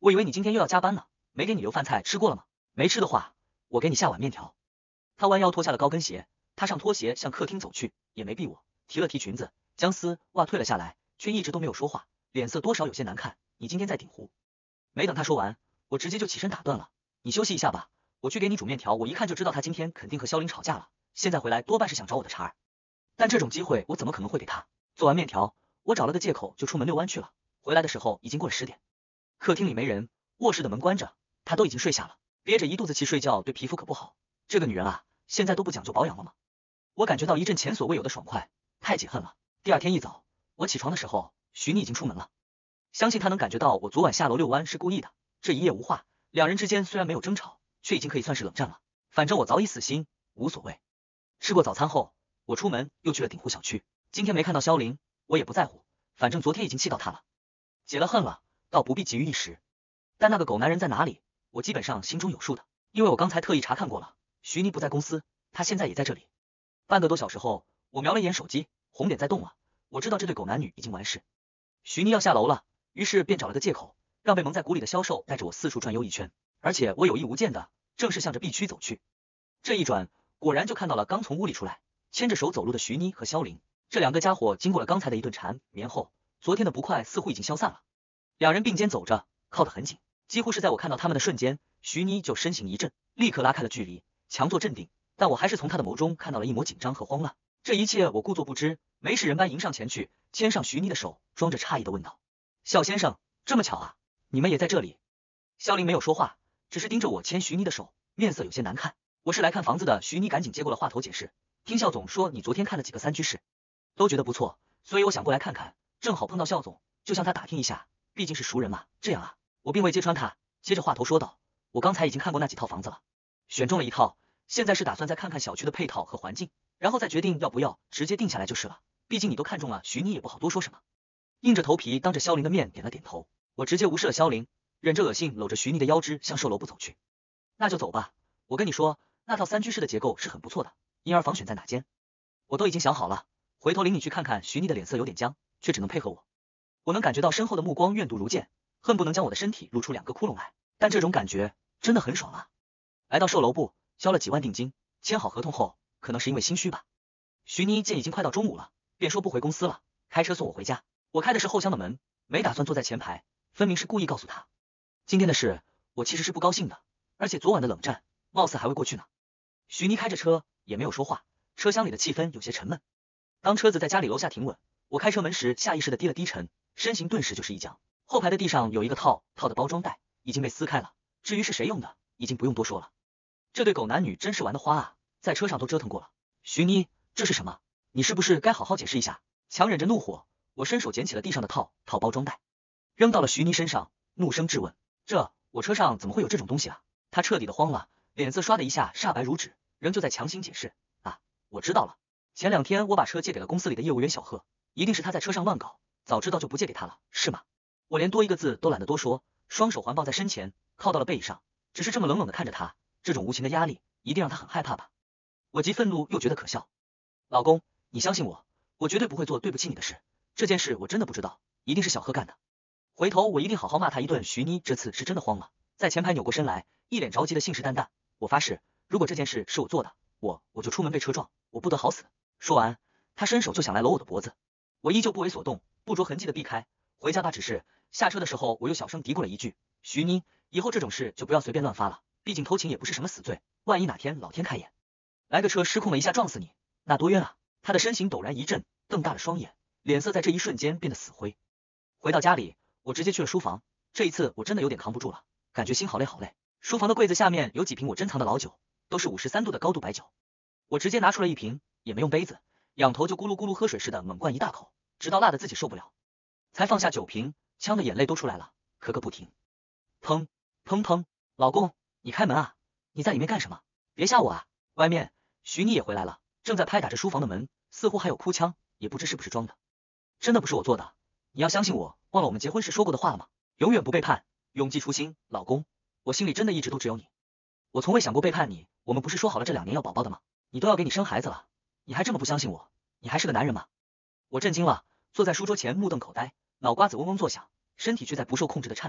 我以为你今天又要加班呢，没给你留饭菜，吃过了吗？没吃的话，我给你下碗面条。他弯腰脱下了高跟鞋，踏上拖鞋向客厅走去，也没避我，提了提裙子，将丝袜退了下来，却一直都没有说话，脸色多少有些难看。你今天在顶湖？没等他说完，我直接就起身打断了。你休息一下吧，我去给你煮面条。我一看就知道他今天肯定和萧凌吵架了，现在回来多半是想找我的茬儿。但这种机会我怎么可能会给他？做完面条，我找了个借口就出门遛弯去了。回来的时候已经过了10点，客厅里没人，卧室的门关着，他都已经睡下了。憋着一肚子气睡觉对皮肤可不好。这个女人啊，现在都不讲究保养了吗？我感觉到一阵前所未有的爽快，太解恨了。第二天一早，我起床的时候，徐妮已经出门了。相信他能感觉到我昨晚下楼遛弯是故意的。这一夜无话，两人之间虽然没有争吵，却已经可以算是冷战了。反正我早已死心，无所谓。吃过早餐后，我出门又去了鼎湖小区。今天没看到萧凌，我也不在乎，反正昨天已经气到他了，解了恨了，倒不必急于一时。但那个狗男人在哪里，我基本上心中有数的，因为我刚才特意查看过了，徐妮不在公司，他现在也在这里。半个多小时后，我瞄了一眼手机，红点在动了，我知道这对狗男女已经完事。徐妮要下楼了，于是便找了个借口，让被蒙在鼓里的销售带着我四处转悠一圈，而且我有意无间的，正是向着 B 区走去。这一转，果然就看到了刚从屋里出来，牵着手走路的徐妮和萧凌。这两个家伙经过了刚才的一顿缠绵后，昨天的不快似乎已经消散了。两人并肩走着，靠得很紧，几乎是在我看到他们的瞬间，徐妮就身形一震，立刻拉开了距离，强作镇定。但我还是从他的眸中看到了一抹紧张和慌乱。这一切我故作不知，没事人般迎上前去，牵上徐妮的手，装着诧异的问道：肖先生，这么巧啊，你们也在这里？萧凌没有说话，只是盯着我牵徐妮的手，面色有些难看。我是来看房子的。徐妮赶紧接过了话头解释，听肖总说你昨天看了几个3居室，都觉得不错，所以我想过来看看，正好碰到肖总，就向他打听一下，毕竟是熟人嘛。这样啊，我并未揭穿他，接着话头说道，我刚才已经看过那几套房子了，选中了一套，现在是打算再看看小区的配套和环境，然后再决定要不要直接定下来就是了。毕竟你都看中了，徐妮也不好多说什么。硬着头皮当着萧凌的面点了点头，我直接无视了萧凌，忍着恶心搂着徐妮的腰肢向售楼部走去。那就走吧，我跟你说，那套3居室的结构是很不错的，婴儿房选在哪间？我都已经想好了，回头领你去看看。徐妮的脸色有点僵，却只能配合我。我能感觉到身后的目光怨毒如剑，恨不能将我的身体撸出2个窟窿来，但这种感觉真的很爽啊。来到售楼部，交了几万定金，签好合同后，可能是因为心虚吧，徐妮见已经快到中午了，便说不回公司了，开车送我回家。我开的是后厢的门，没打算坐在前排，分明是故意告诉他，今天的事我其实是不高兴的，而且昨晚的冷战貌似还未过去呢。徐妮开着车也没有说话，车厢里的气氛有些沉闷。当车子在家里楼下停稳，我开车门时下意识的低了低沉，身形顿时就是一僵。后排的地上有一个套的包装袋，已经被撕开了，至于是谁用的，已经不用多说了。这对狗男女真是玩的花啊，在车上都折腾过了。徐妮，这是什么？你是不是该好好解释一下？强忍着怒火，我伸手捡起了地上的套包装袋，扔到了徐妮身上，怒声质问：我车上怎么会有这种东西啊？她彻底的慌了，脸色刷的一下煞白如纸，仍旧在强行解释：我知道了，前2天我把车借给了公司里的业务员小贺，一定是他在车上乱搞，早知道就不借给他了，是吗？我连多一个字都懒得多说，双手环抱在身前，靠到了背上，只是这么冷冷的看着他，这种无情的压力一定让他很害怕吧。我既愤怒又觉得可笑。老公，你相信我，我绝对不会做对不起你的事，这件事我真的不知道，一定是小贺干的，回头我一定好好骂他一顿。徐妮这次是真的慌了，在前排扭过身来，一脸着急的信誓旦旦，我发誓，如果这件事是我做的，我就出门被车撞，我不得好死。说完，他伸手就想来搂我的脖子，我依旧不为所动，不着痕迹的避开。回家吧，只是下车的时候我又小声嘀咕了一句，徐妮，以后这种事就不要随便乱发了，毕竟偷情也不是什么死罪，万一哪天老天开眼，来个车失控了一下撞死你，那多冤啊。他的身形陡然一震，瞪大了双眼，脸色在这一瞬间变得死灰。回到家里，我直接去了书房，这一次我真的有点扛不住了，感觉心好累好累。书房的柜子下面有几瓶我珍藏的老酒，都是53度的高度白酒，我直接拿出了一瓶，也没用杯子，仰头就咕噜咕噜喝水似的猛灌一大口，直到辣的自己受不了，才放下酒瓶，呛的眼泪都出来了，咳个不停。砰砰砰，老公，你开门啊，你在里面干什么？别吓我啊。外面徐妮也回来了，正在拍打着书房的门，似乎还有哭腔，也不知是不是装的。真的不是我做的，你要相信我，忘了我们结婚时说过的话了吗？永远不背叛，永记初心。老公，我心里真的一直都只有你，我从未想过背叛你，我们不是说好了这2年要宝宝的吗？你都要给你生孩子了，你还这么不相信我，你还是个男人吗？我震惊了，坐在书桌前目瞪口呆，脑瓜子嗡嗡作响，身体却在不受控制的颤抖。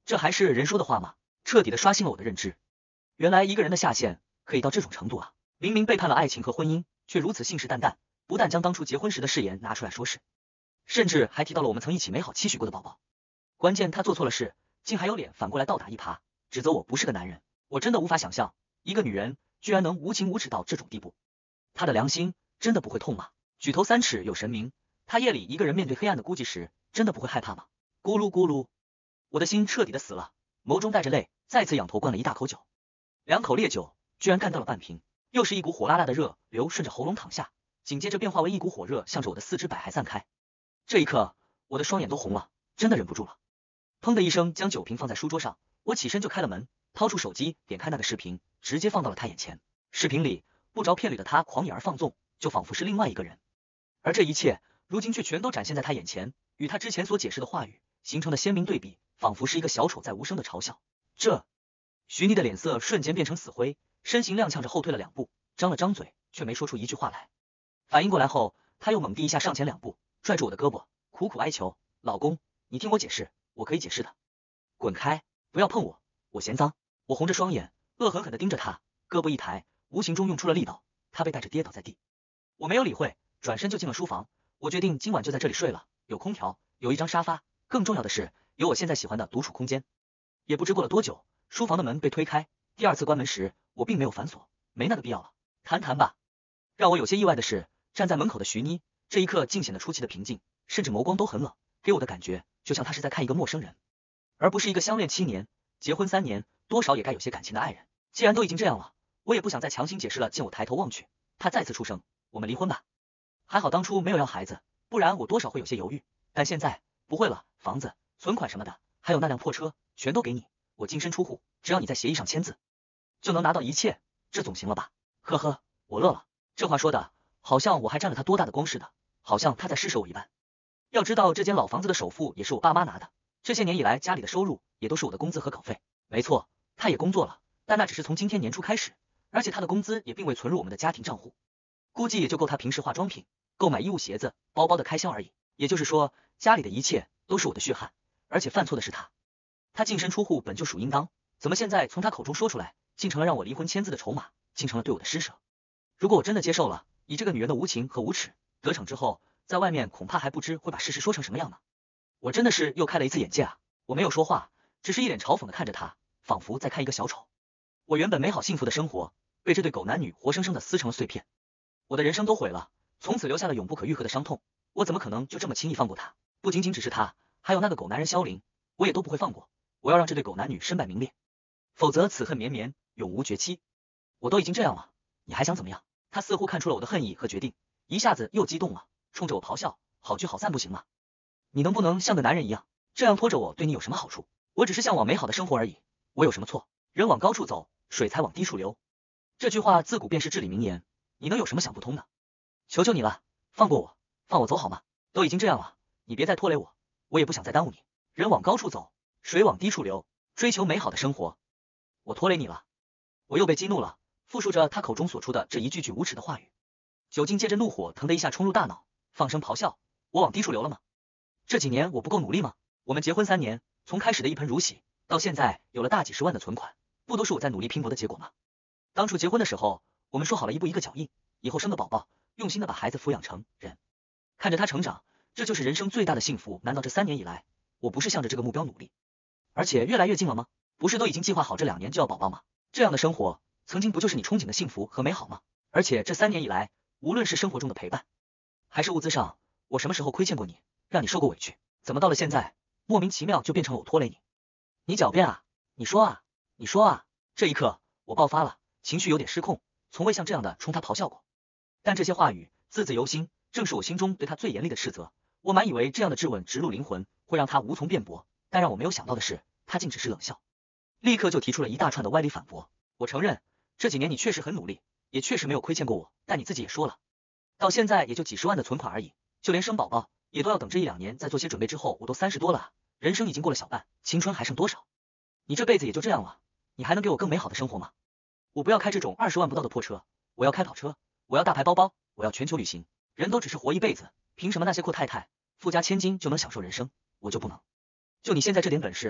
这还是人说的话吗？彻底的刷新了我的认知。原来一个人的下限可以到这种程度啊！明明背叛了爱情和婚姻，却如此信誓旦旦，不但将当初结婚时的誓言拿出来说事，甚至还提到了我们曾一起美好期许过的宝宝。关键他做错了事，竟还有脸反过来倒打一耙，指责我不是个男人。我真的无法想象，一个女人居然能无情无耻到这种地步。她的良心真的不会痛吗？举头三尺有神明，她夜里一个人面对黑暗的孤寂时，真的不会害怕吗？咕噜咕噜，我的心彻底的死了，眸中带着泪，再次仰头灌了一大口酒。2口烈酒居然干掉了半瓶，又是一股火辣辣的热流顺着喉咙淌下，紧接着变化为一股火热向着我的四肢百骸散开。这一刻，我的双眼都红了，真的忍不住了。砰的一声，将酒瓶放在书桌上，我起身就开了门，掏出手机，点开那个视频，直接放到了他眼前。视频里不着片缕的他狂野而放纵，就仿佛是另外一个人，而这一切如今却全都展现在他眼前，与他之前所解释的话语形成的鲜明对比，仿佛是一个小丑在无声的嘲笑。徐妮的脸色瞬间变成死灰，身形踉跄着后退了2步，张了张嘴，却没说出一句话来。反应过来后，他又猛地一下上前2步，拽住我的胳膊，苦苦哀求：“老公，你听我解释，我可以解释的。”滚开，不要碰我，我嫌脏。我红着双眼，恶狠狠地盯着他，胳膊一抬，无形中用出了力道，他被带着跌倒在地。我没有理会，转身就进了书房。我决定今晚就在这里睡了，有空调，有一张沙发，更重要的是有我现在喜欢的独处空间。也不知过了多久，书房的门被推开，第2次关门时，我并没有反锁，没那个必要了。谈吧。让我有些意外的是，站在门口的徐妮，这一刻竟显得出奇的平静，甚至眸光都很冷，给我的感觉就像她是在看一个陌生人，而不是一个相恋7年、结婚3年，多少也该有些感情的爱人。既然都已经这样了，我也不想再强行解释了。见我抬头望去，他再次出声：“我们离婚吧。”还好当初没有要孩子，不然我多少会有些犹豫，但现在不会了，房子、存款什么的，还有那辆破车，全都给你，我净身出户，只要你在协议上签字，就能拿到一切，这总行了吧？呵呵，我乐了，这话说的好像我还占了他多大的光似的，好像他在施舍我一般。要知道这间老房子的首付也是我爸妈拿的，这些年以来家里的收入也都是我的工资和稿费。没错，他也工作了，但那只是从今天年初开始，而且他的工资也并未存入我们的家庭账户，估计也就够他平时化妆品、购买衣物鞋子、包包的开销而已。也就是说，家里的一切都是我的血汗，而且犯错的是他。他净身出户本就属应当，怎么现在从他口中说出来，竟成了让我离婚签字的筹码，竟成了对我的施舍。如果我真的接受了，以这个女人的无情和无耻，得逞之后，在外面恐怕还不知会把事实说成什么样呢。我真的是又开了一次眼界啊！我没有说话，只是一脸嘲讽的看着他，仿佛在看一个小丑。我原本美好幸福的生活，被这对狗男女活生生的撕成了碎片，我的人生都毁了，从此留下了永不可愈合的伤痛。我怎么可能就这么轻易放过他？不仅仅只是他，还有那个狗男人萧凌，我也都不会放过。我要让这对狗男女身败名裂，否则此恨绵绵，永无绝期。我都已经这样了，你还想怎么样？他似乎看出了我的恨意和决定，一下子又激动了，冲着我咆哮：“好聚好散不行吗？你能不能像个男人一样，这样拖着我对你有什么好处？我只是向往美好的生活而已，我有什么错？人往高处走，水才往低处流。这句话自古便是至理名言，你能有什么想不通的？求求你了，放过我，放我走好吗？都已经这样了，你别再拖累我，我也不想再耽误你。人往高处走，水往低处流，追求美好的生活。我拖累你了。”我又被激怒了，复述着他口中所出的这一句句无耻的话语，酒精借着怒火腾的一下冲入大脑，放声咆哮：“我往低处流了吗？这几年我不够努力吗？我们结婚3年，从开始的一盆如洗，到现在有了大几十万的存款，不都是我在努力拼搏的结果吗？当初结婚的时候，我们说好了一步一个脚印，以后生个宝宝，用心的把孩子抚养成人，看着他成长，这就是人生最大的幸福。难道这3年以来，我不是向着这个目标努力，而且越来越近了吗？不是都已经计划好这2年就要宝宝吗？这样的生活，曾经不就是你憧憬的幸福和美好吗？而且这3年以来，无论是生活中的陪伴，还是物资上，我什么时候亏欠过你，让你受过委屈？怎么到了现在，莫名其妙就变成了我拖累你？你狡辩啊！你说啊！你说啊！这一刻，我爆发了，情绪有点失控，从未像这样的冲他咆哮过。但这些话语字字犹新，正是我心中对他最严厉的斥责。我满以为这样的质问直入灵魂，会让他无从辩驳，但让我没有想到的是，他竟只是冷笑，立刻就提出了一大串的歪理反驳。我承认，这几年你确实很努力，也确实没有亏欠过我，但你自己也说了，到现在也就几十万的存款而已，就连生宝宝也都要等这1-2年再做些准备。之后我都30多了，人生已经过了小半，青春还剩多少？你这辈子也就这样了，你还能给我更美好的生活吗？我不要开这种20万不到的破车，我要开跑车，我要大牌包包，我要全球旅行。人都只是活一辈子，凭什么那些阔太太、富家千金就能享受人生，我就不能？就你现在这点本事，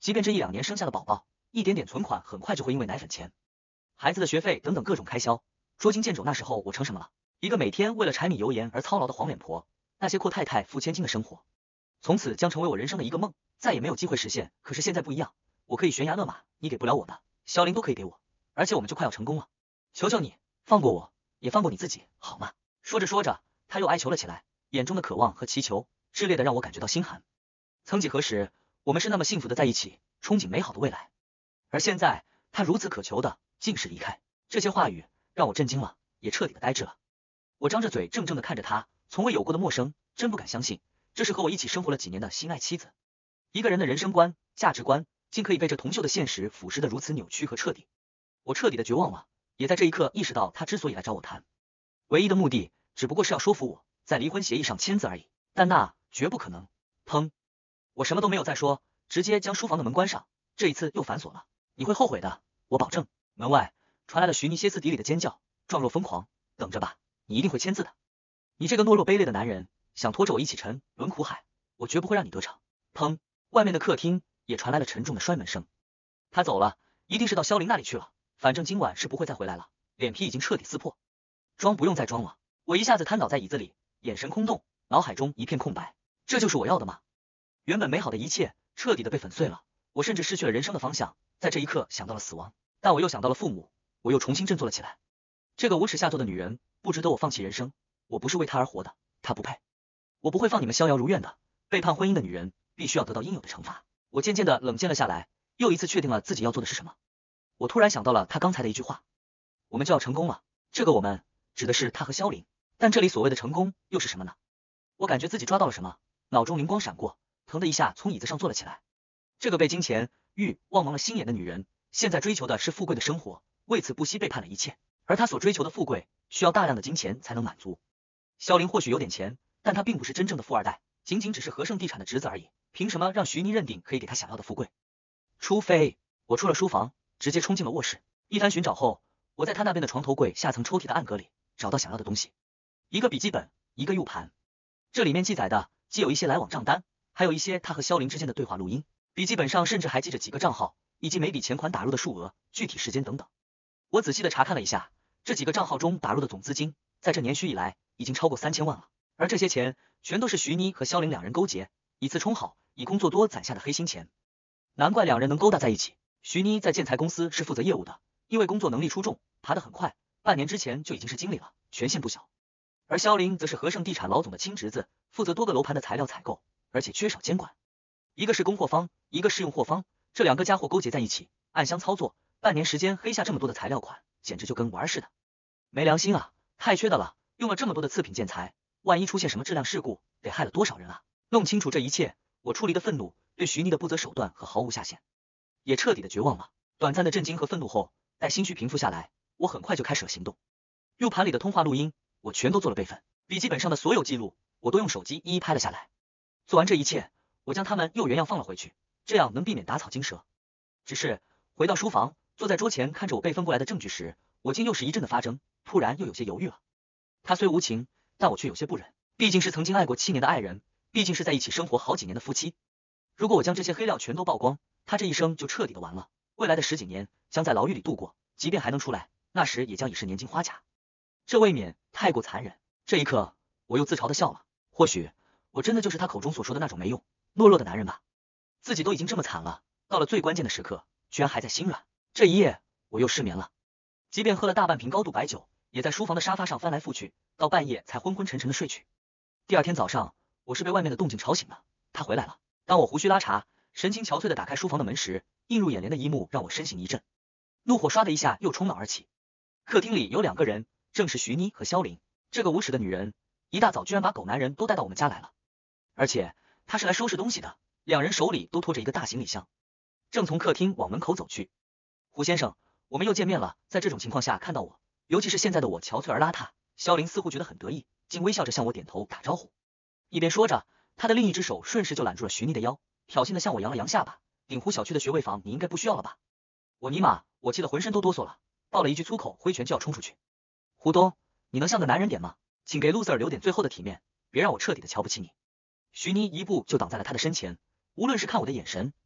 即便这1、2年生下了宝宝，一点点存款很快就会因为奶粉钱、孩子的学费等等各种开销捉襟见肘。那时候我成什么了？一个每天为了柴米油盐而操劳的黄脸婆，那些阔太太付千金的生活，从此将成为我人生的一个梦，再也没有机会实现。可是现在不一样，我可以悬崖勒马，你给不了我的，萧凌都可以给我，而且我们就快要成功了。求求你放过我，也放过你自己，好吗？说着说着，他又哀求了起来，眼中的渴望和祈求炽烈的让我感觉到心寒。曾几何时，我们是那么幸福的在一起，憧憬美好的未来，而现在他如此渴求的竟是离开。这些话语让我震惊了，也彻底的呆滞了。我张着嘴怔怔的看着他，从未有过的陌生，真不敢相信，这是和我一起生活了几年的心爱妻子。一个人的人生观、价值观，竟可以被这铜锈的现实腐蚀的如此扭曲和彻底。我彻底的绝望了，也在这一刻意识到他之所以来找我谈，唯一的目的只不过是要说服我在离婚协议上签字而已，但那绝不可能。砰！我什么都没有再说，直接将书房的门关上，这一次又反锁了。你会后悔的，我保证。门外传来了徐妮歇斯底里的尖叫，状若疯狂。等着吧，你一定会签字的。你这个懦弱卑劣的男人，想拖着我一起沉沦苦海，我绝不会让你得逞。砰！外面的客厅也传来了沉重的摔门声。他走了，一定是到萧凌那里去了，反正今晚是不会再回来了。脸皮已经彻底撕破，装不用再装了。我一下子瘫倒在椅子里，眼神空洞，脑海中一片空白。这就是我要的吗？原本美好的一切彻底的被粉碎了，我甚至失去了人生的方向，在这一刻想到了死亡，但我又想到了父母，我又重新振作了起来。这个无耻下作的女人不值得我放弃人生，我不是为她而活的，她不配。我不会放你们逍遥如愿的，背叛婚姻的女人必须要得到应有的惩罚。我渐渐的冷静了下来，又一次确定了自己要做的是什么。我突然想到了他刚才的一句话，我们就要成功了。这个我们指的是他和萧凌，但这里所谓的成功又是什么呢？我感觉自己抓到了什么，脑中灵光闪过，腾的一下从椅子上坐了起来。这个被金钱、欲望蒙了心眼的女人，现在追求的是富贵的生活，为此不惜背叛了一切。而他所追求的富贵，需要大量的金钱才能满足。萧凌或许有点钱，但他并不是真正的富二代，仅仅只是和盛地产的侄子而已，凭什么让徐妮认定可以给他想要的富贵？除非……我出了书房，直接冲进了卧室。一番寻找后，我在他那边的床头柜下层抽屉的暗格里找到想要的东西，一个笔记本，一个 U 盘。这里面记载的既有一些来往账单，还有一些他和萧凌之间的对话录音。笔记本上甚至还记着几个账号，以及每笔钱款打入的数额、具体时间等等。我仔细的查看了一下，这几个账号中打入的总资金，在这年许以来已经超过3000万了。而这些钱全都是徐妮和萧凌两人勾结，以次充好，以工作多攒下的黑心钱。难怪两人能勾搭在一起。徐妮在建材公司是负责业务的，因为工作能力出众，爬得很快，半年之前就已经是经理了，权限不小。而萧凌则是和盛地产老总的亲侄子，负责多个楼盘的材料采购，而且缺少监管。一个是供货方，一个是用货方，这两个家伙勾结在一起，暗箱操作，半年时间黑下这么多的材料款，简直就跟玩似的。没良心啊，太缺德了，用了这么多的次品建材，万一出现什么质量事故，得害了多少人啊！弄清楚这一切，我出离的愤怒对徐妮的不择手段和毫无下限，也彻底的绝望了。短暂的震惊和愤怒后，待心绪平复下来，我很快就开始了行动。U 盘里的通话录音，我全都做了备份，笔记本上的所有记录，我都用手机一一拍了下来。做完这一切，我将它们又原样放了回去，这样能避免打草惊蛇。只是回到书房，坐在桌前看着我备份过来的证据时，我竟又是一阵的发怔，突然又有些犹豫了。他虽无情，但我却有些不忍，毕竟是曾经爱过7年的爱人，毕竟是在一起生活好几年的夫妻。如果我将这些黑料全都曝光，他这一生就彻底的完了，未来的10几年将在牢狱里度过，即便还能出来，那时也将已是年近花甲，这未免太过残忍。这一刻，我又自嘲的笑了，或许我真的就是他口中所说的那种没用、懦弱的男人吧。自己都已经这么惨了，到了最关键的时刻，居然还在心软。这一夜，我又失眠了，即便喝了大半瓶高度白酒，也在书房的沙发上翻来覆去，到半夜才昏昏沉沉的睡去。第二天早上，我是被外面的动静吵醒的，他回来了。当我胡须拉碴，神情憔悴的打开书房的门时，映入眼帘的一幕让我身形一震，怒火唰的一下又冲脑而起。客厅里有2个人，正是徐妮和萧凌。这个无耻的女人，一大早居然把狗男人都带到我们家来了，而且她是来收拾东西的，两人手里都拖着一个大行李箱，正从客厅往门口走去。胡先生，我们又见面了。在这种情况下看到我，尤其是现在的我憔悴而邋遢，萧凌似乎觉得很得意，竟微笑着向我点头打招呼。一边说着，他的另一只手顺势就揽住了徐妮的腰，挑衅的向我扬了扬下巴。鼎湖小区的学位房你应该不需要了吧？我尼玛，我气得浑身都哆嗦了，爆了一句粗口，挥拳就要冲出去。胡东，你能像个男人点吗？请给 loser 留点最后的体面，别让我彻底的瞧不起你。徐妮一步就挡在了他的身前，无论是看我的眼神，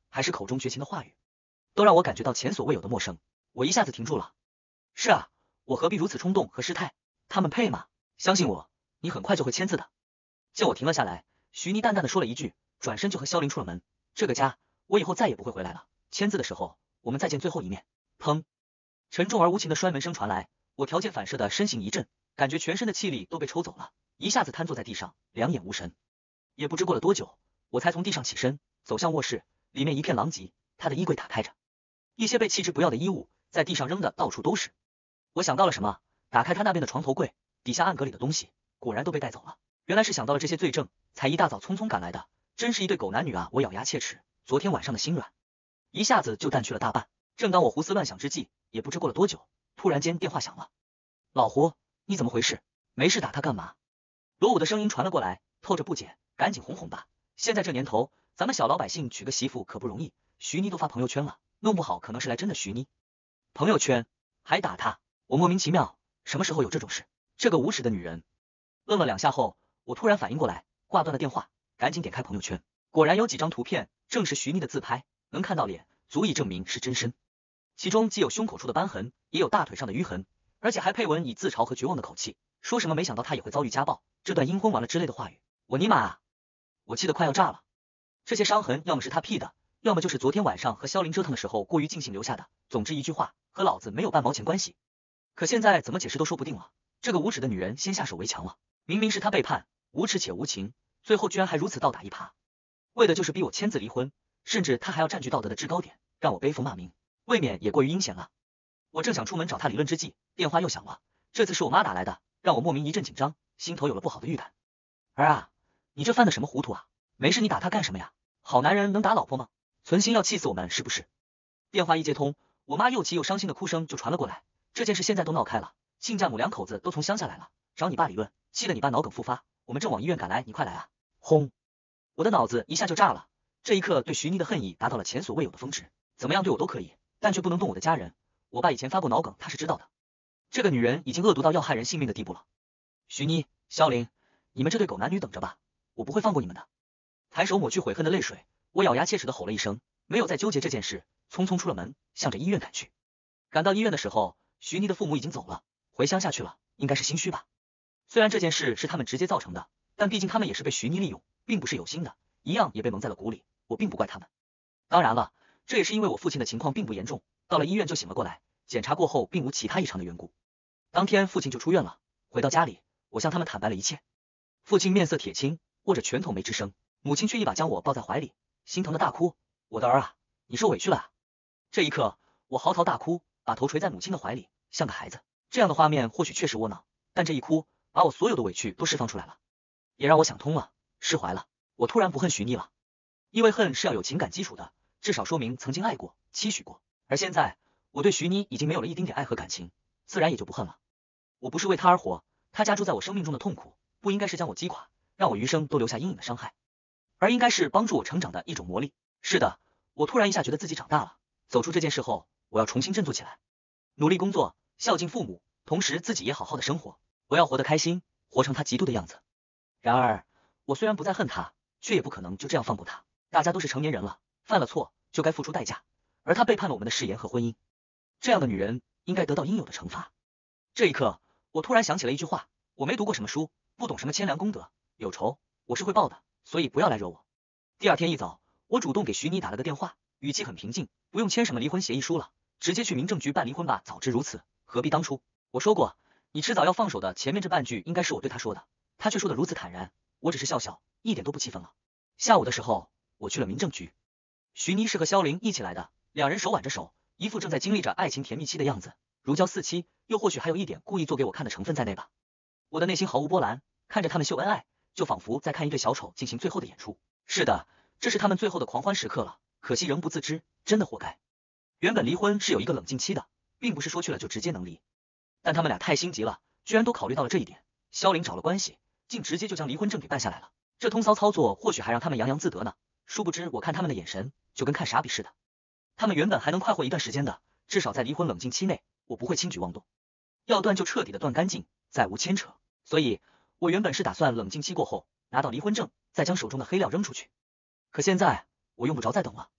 还是口中绝情的话语，都让我感觉到前所未有的陌生。我一下子停住了。是啊，我何必如此冲动和失态？他们配吗？相信我，你很快就会签字的。见我停了下来，徐妮淡淡的说了一句，转身就和萧凌出了门。这个家，我以后再也不会回来了。签字的时候，我们再见最后一面。砰！沉重而无情的摔门声传来，我条件反射的身形一震，感觉全身的气力都被抽走了，一下子瘫坐在地上，两眼无神。也不知过了多久，我才从地上起身，走向卧室，里面一片狼藉，他的衣柜打开着，一些被弃之不要的衣物在地上扔的到处都是。我想到了什么，打开他那边的床头柜，底下暗格里的东西果然都被带走了。原来是想到了这些罪证，才一大早匆匆赶来的，真是一对狗男女啊！我咬牙切齿，昨天晚上的心软一下子就淡去了大半。正当我胡思乱想之际，也不知过了多久，突然间电话响了。老胡，你怎么回事？没事打他干嘛？罗武的声音传了过来，透着不解，赶紧哄哄吧。现在这年头，咱们小老百姓娶个媳妇可不容易，徐妮都发朋友圈了，弄不好可能是来真的徐妮。朋友圈还打他？我莫名其妙，什么时候有这种事？这个无耻的女人！愣了两下后，我突然反应过来，挂断了电话，赶紧点开朋友圈，果然有几张图片，正是徐妮的自拍，能看到脸，足以证明是真身。其中既有胸口处的斑痕，也有大腿上的淤痕，而且还配文以自嘲和绝望的口气，说什么没想到他也会遭遇家暴，这段阴婚完了之类的话语。我尼玛啊！我气得快要炸了。这些伤痕要么是他 P 的，要么就是昨天晚上和萧凌折腾的时候过于尽兴留下的，总之一句话，和老子没有半毛钱关系。可现在怎么解释都说不定了，这个无耻的女人先下手为强了，明明是她背叛，无耻且无情，最后居然还如此倒打一耙，为的就是逼我签字离婚，甚至她还要占据道德的制高点，让我背负骂名，未免也过于阴险了。我正想出门找她理论之际，电话又响了，这次是我妈打来的，让我莫名一阵紧张，心头有了不好的预感。儿啊，你这犯的什么糊涂啊？没事你打他干什么呀？好男人能打老婆吗？存心要气死我们是不是？电话一接通，我妈又急又伤心的哭声就传了过来。这件事现在都闹开了，亲家母两口子都从乡下来了，找你爸理论，气得你爸脑梗复发，我们正往医院赶来，你快来啊！轰！我的脑子一下就炸了，这一刻对徐妮的恨意达到了前所未有的峰值，怎么样对我都可以，但却不能动我的家人。我爸以前发过脑梗，他是知道的。这个女人已经恶毒到要害人性命的地步了。徐妮、萧凌，你们这对狗男女等着吧，我不会放过你们的。抬手抹去悔恨的泪水，我咬牙切齿的吼了一声，没有再纠结这件事，匆匆出了门，向着医院赶去。赶到医院的时候，徐妮的父母已经走了，回乡下去了，应该是心虚吧。虽然这件事是他们直接造成的，但毕竟他们也是被徐妮利用，并不是有心的，一样也被蒙在了鼓里，我并不怪他们。当然了，这也是因为我父亲的情况并不严重，到了医院就醒了过来，检查过后并无其他异常的缘故。当天父亲就出院了，回到家里，我向他们坦白了一切。父亲面色铁青，握着拳头没吱声，母亲却一把将我抱在怀里，心疼的大哭，我的儿啊，你受委屈了啊。这一刻，我嚎啕大哭，把头垂在母亲的怀里，像个孩子。这样的画面或许确实窝囊，但这一哭，把我所有的委屈都释放出来了，也让我想通了，释怀了。我突然不恨徐妮了，因为恨是要有情感基础的，至少说明曾经爱过，期许过。而现在，我对徐妮已经没有了一丁点爱和感情，自然也就不恨了。我不是为她而活，她加诸在我生命中的痛苦，不应该是将我击垮，让我余生都留下阴影的伤害，而应该是帮助我成长的一种魔力。是的，我突然一下觉得自己长大了。走出这件事后，我要重新振作起来，努力工作，孝敬父母，同时自己也好好的生活。我要活得开心，活成他嫉妒的样子。然而，我虽然不再恨他，却也不可能就这样放过他。大家都是成年人了，犯了错就该付出代价，而他背叛了我们的誓言和婚姻，这样的女人应该得到应有的惩罚。这一刻，我突然想起了一句话，我没读过什么书，不懂什么千良功德，有仇我是会报的，所以不要来惹我。第二天一早，我主动给徐妮打了个电话，语气很平静，不用签什么离婚协议书了，直接去民政局办离婚吧，早知如此，何必当初。我说过，你迟早要放手的，前面这半句应该是我对他说的，他却说的如此坦然，我只是笑笑，一点都不气愤了。下午的时候，我去了民政局，徐妮是和萧凌一起来的，两人手挽着手，一副正在经历着爱情甜蜜期的样子，如胶似漆，又或许还有一点故意做给我看的成分在内吧。我的内心毫无波澜，看着他们秀恩爱，就仿佛在看一对小丑进行最后的演出。是的，这是他们最后的狂欢时刻了，可惜仍不自知，真的活该。原本离婚是有一个冷静期的，并不是说去了就直接能离，但他们俩太心急了，居然都考虑到了这一点。萧凌找了关系，竟直接就将离婚证给办下来了。这通骚操作或许还让他们洋洋自得呢，殊不知我看他们的眼神就跟看傻逼似的。他们原本还能快活一段时间的，至少在离婚冷静期内，我不会轻举妄动，要断就彻底的断干净，再无牵扯。所以我原本是打算冷静期过后拿到离婚证，再将手中的黑料扔出去。可现在我用不着再等了。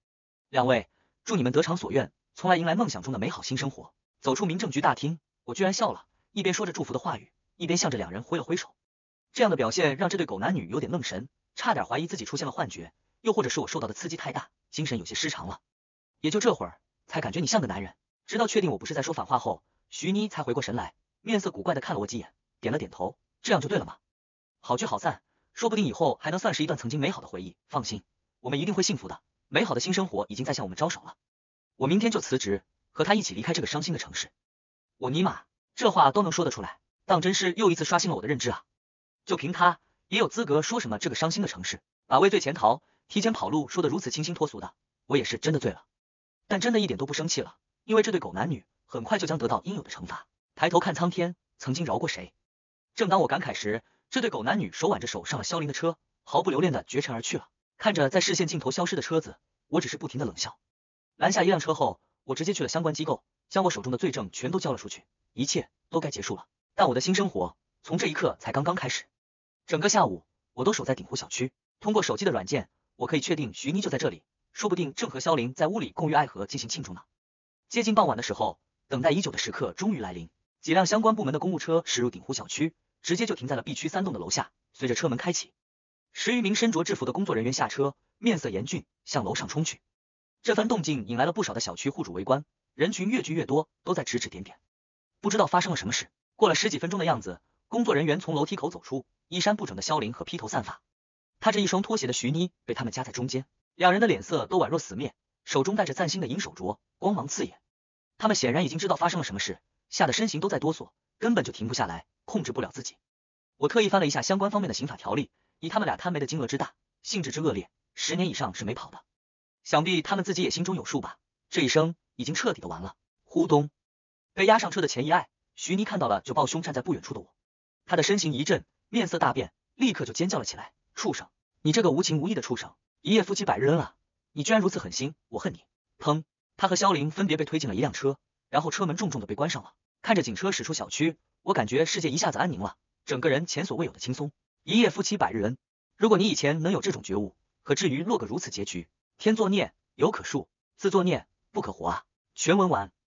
两位，祝你们得偿所愿，从来迎来梦想中的美好新生活。走出民政局大厅，我居然笑了，一边说着祝福的话语，一边向着两人挥了挥手。这样的表现让这对狗男女有点愣神，差点怀疑自己出现了幻觉，又或者是我受到的刺激太大，精神有些失常了。也就这会儿，才感觉你像个男人。直到确定我不是在说反话后，徐妮才回过神来，面色古怪的看了我几眼，点了点头，这样就对了吗？好聚好散，说不定以后还能算是一段曾经美好的回忆。放心，我们一定会幸福的，美好的新生活已经在向我们招手了。我明天就辞职，和他一起离开这个伤心的城市。我尼玛，这话都能说得出来，当真是又一次刷新了我的认知啊！就凭他，也有资格说什么这个伤心的城市，把畏罪潜逃、提前跑路说得如此清新脱俗的，我也是真的醉了。但真的一点都不生气了，因为这对狗男女很快就将得到应有的惩罚。抬头看苍天，曾经饶过谁？正当我感慨时，这对狗男女手挽着手上了萧凌的车，毫不留恋的绝尘而去了。看着在视线尽头消失的车子，我只是不停的冷笑。拦下一辆车后，我直接去了相关机构，将我手中的罪证全都交了出去，一切都该结束了。但我的新生活从这一刻才刚刚开始。整个下午，我都守在鼎湖小区，通过手机的软件，我可以确定徐妮就在这里，说不定正和萧凌在屋里共浴爱河进行庆祝呢。接近傍晚的时候，等待已久的时刻终于来临，几辆相关部门的公务车驶入鼎湖小区，直接就停在了 B 区3栋的楼下。随着车门开启，10余名身着制服的工作人员下车，面色严峻，向楼上冲去。这番动静引来了不少的小区户主围观，人群越聚越多，都在指指点点。不知道发生了什么事，过了10几分钟的样子，工作人员从楼梯口走出，衣衫不整的萧凌和披头散发、踏着一双拖鞋的徐妮被他们夹在中间，两人的脸色都宛若死面，手中戴着崭新的银手镯，光芒刺眼。他们显然已经知道发生了什么事，吓得身形都在哆嗦，根本就停不下来，控制不了自己。我特意翻了一下相关方面的刑法条例，以他们俩贪煤的金额之大，性质之恶劣，10年以上是没跑的。想必他们自己也心中有数吧，这一生已经彻底的完了。呼咚，被押上车的前一爱，徐妮看到了就抱胸站在不远处的我，他的身形一震，面色大变，立刻就尖叫了起来，畜生，你这个无情无义的畜生，一夜夫妻百日恩啊，你居然如此狠心，我恨你。砰，他和萧凌分别被推进了一辆车，然后车门重重的被关上了。看着警车驶出小区，我感觉世界一下子安宁了，整个人前所未有的轻松。一夜夫妻百日恩，如果你以前能有这种觉悟，可至于落个如此结局？天作孽犹可恕，自作孽不可活啊！全文完。